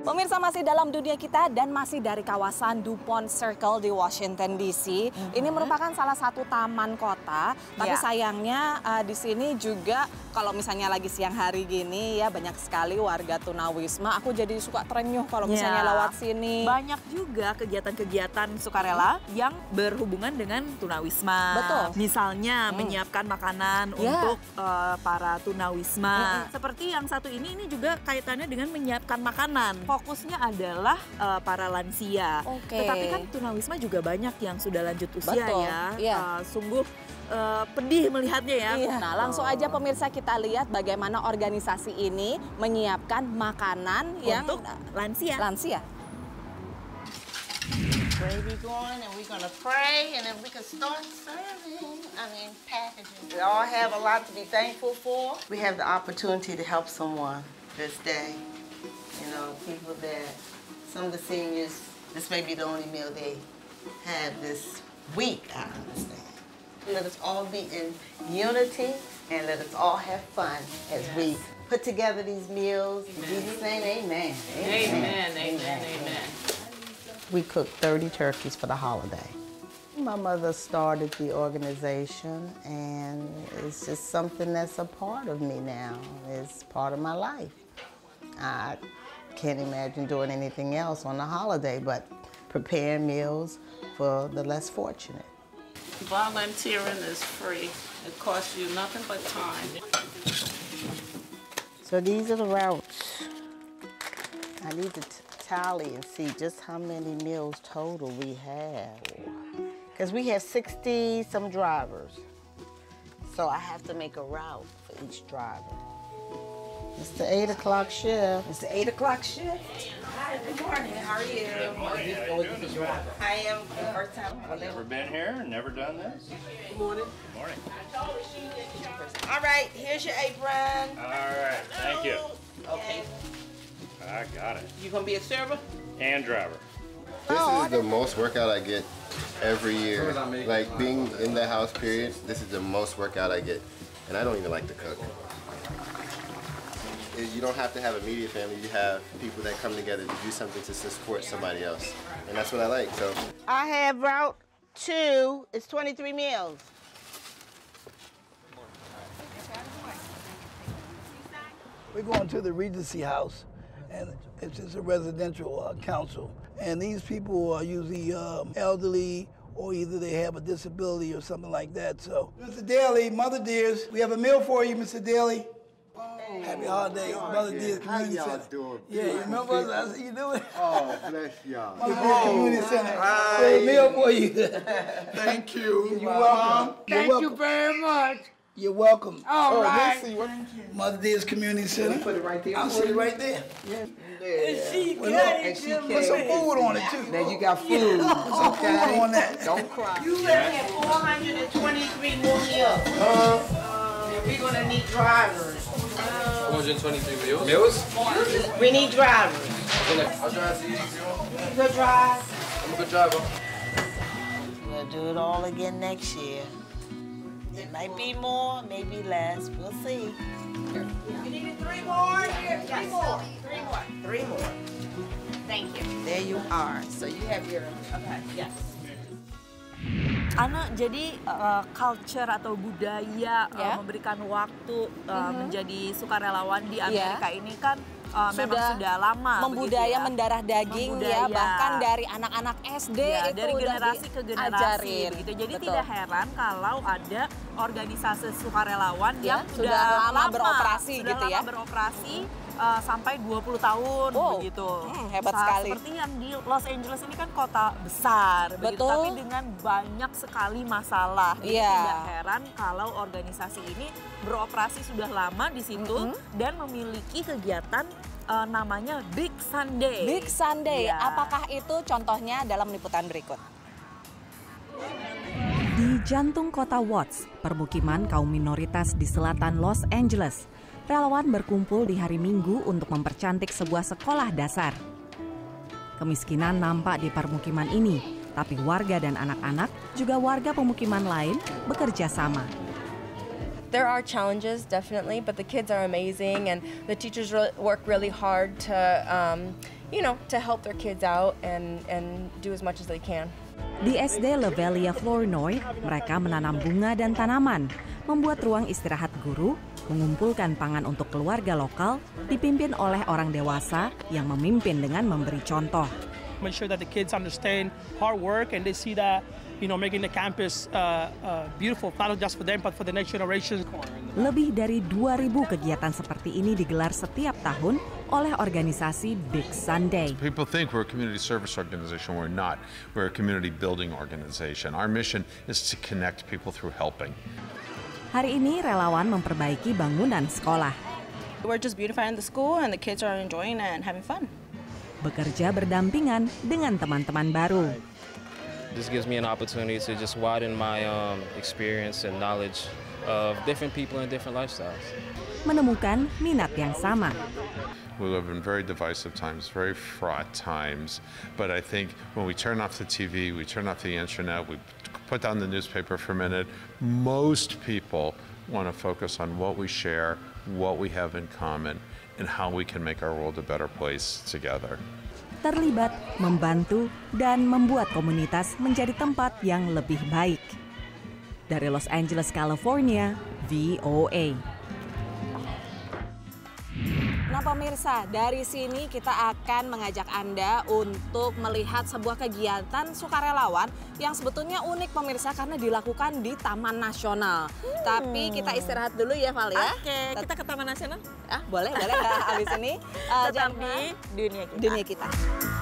Pemirsa, masih dalam dunia kita dan masih dari kawasan DuPont Circle di Washington DC. Ini merupakan salah satu taman kota, tapi sayangnya di sini juga kalau misalnya lagi siang hari gini ya banyak sekali warga tunawisma. Aku jadi suka terenyuh kalau misalnya lewat sini. Banyak juga kegiatan-kegiatan sukarela yang berhubungan dengan tunawisma. Betul. Misalnya menyiapkan makanan untuk para tunawisma. Seperti yang satu ini juga kaitannya dengan menyiapkan makanan. Fokusnya adalah para lansia. Tetapi kan tunawisma juga banyak yang sudah lanjut usia sungguh pedih melihatnya ya. Nah, langsung aja pemirsa kita lihat bagaimana organisasi ini menyiapkan makanan untuk lansia. Gravy going, and we're gonna pray, and then we can start serving. Packaging. We all have a lot to be thankful for. We have the opportunity to help someone this day. You know, people that, some of the seniors, this may be the only meal they have this week, I understand. Let us all be in unity and let us all have fun as we put together these meals. In Jesus' name, amen. Amen, amen, amen. We cooked 30 turkeys for the holiday. My mother started the organization, and it's just something that's a part of me now. It's part of my life. I can't imagine doing anything else on the holiday but preparing meals for the less fortunate. Volunteering is free. It costs you nothing but time. So these are the routes. I need to tally and see just how many meals total we have. Because we have 60 some drivers. So I have to make a route for each driver. It's the 8 o'clock shift. It's the 8 o'clock shift. Hi, good morning. How are you? I am the first time. Never been here, never done this. Good morning. Good morning. All right, here's your apron. All right, thank you. Okay. I got it. You gonna be a server? And driver. This is the most workout I get every year. Like being in the house period, this is the most workout I get. And I don't even like to cook. You don't have to have a immediate family. You have people that come together to do something to support somebody else. And that's what I like, so. I have route 2. It's 23 meals. We're going to the Regency House, and it's just a residential council. And these people are usually elderly, or either they have a disability or something like that. So, Mr. Daly, Mother Dears, we have a meal for you, Mr. Daly. Happy holidays, Mother Dears Community Center. Doing? Yeah, you remember us? I see you doing. Oh, bless y'all. Mother Dears Community Center. Hi. We have a meal for you. Thank you. You're welcome. Thank you very much. You're welcome. All right. Mother Dears Community Center. Put it right there. I'll sit right there. Yeah. She put some food on it too. Now you got food. Put some food on that. Don't cry. You left at 423 more meals. And we're gonna need drivers. 423 meals? We need drivers. I'll drive to you. You good drive? I'm a good driver. We'll do it all again next year. It might be more, maybe less. We'll see. You need 3 more? Here, 3 more. 3 more. 3 more. Thank you. There you are. So you have your, okay, yes. Ana, jadi culture atau budaya memberikan waktu menjadi sukarelawan di Amerika ini kan memang sudah lama. Membudaya mendarah daging ya, bahkan dari anak-anak SD itu dari generasi ke generasi begitu. Jadi tidak heran kalau ada organisasi sukarelawan yang sudah lama beroperasi sudah gitu ya. Lama beroperasi sampai 20 tahun begitu. Hebat sekali. Seperti yang di Los Angeles ini kan kota besar begitu, tapi dengan banyak sekali masalah. Jadi tidak heran kalau organisasi ini beroperasi sudah lama di situ dan memiliki kegiatan namanya Big Sunday. Big Sunday, apakah itu contohnya dalam liputan berikut? Di jantung kota Watts, permukiman kaum minoritas di selatan Los Angeles, relawan berkumpul di hari Minggu untuk mempercantik sebuah sekolah dasar. Kemiskinan nampak di permukiman ini, tapi warga dan anak-anak juga warga pemukiman lain bekerja sama. There are challenges, definitely, but the kids are amazing and the teachers work really hard to you know, to help their kids out and do as much as they can. Di SD Levelia Flournoy, mereka menanam bunga dan tanaman, membuat ruang istirahat guru, mengumpulkan pangan untuk keluarga lokal, dipimpin oleh orang dewasa yang memimpin dengan memberi contoh. Make sure that the kids understand hard work and they see that, you know, making the campus beautiful, not just for them, but for the next generation. Lebih dari 2.000 kegiatan seperti ini digelar setiap tahun oleh organisasi Big Sunday. People think we're a community service organization. We're not. We're a community building organization. Our mission is to connect people through helping. Hari ini relawan memperbaiki bangunan sekolah. We're just beautifying the school and the kids are enjoying it and having fun. Bekerja berdampingan dengan teman-teman baru. This gives me an opportunity to just widen my experience and knowledge of different people and different lifestyles. Menemukan minat yang sama. We live in very divisive times, very fraught times. But I think when we turn off the TV, we turn off the internet, we put down the newspaper for a minute, most people want to focus on what we share, what we have in common, and how we can make our world a better place together. Terlibat, membantu, dan membuat komunitas menjadi tempat yang lebih baik. Dari Los Angeles, California, VOA. Nah pemirsa, dari sini kita akan mengajak Anda untuk melihat sebuah kegiatan sukarelawan yang sebetulnya unik pemirsa karena dilakukan di Taman Nasional. Tapi kita istirahat dulu ya Val ya. Oke, kita ke Taman Nasional? Boleh, boleh. Habis ini tetap di dunia kita.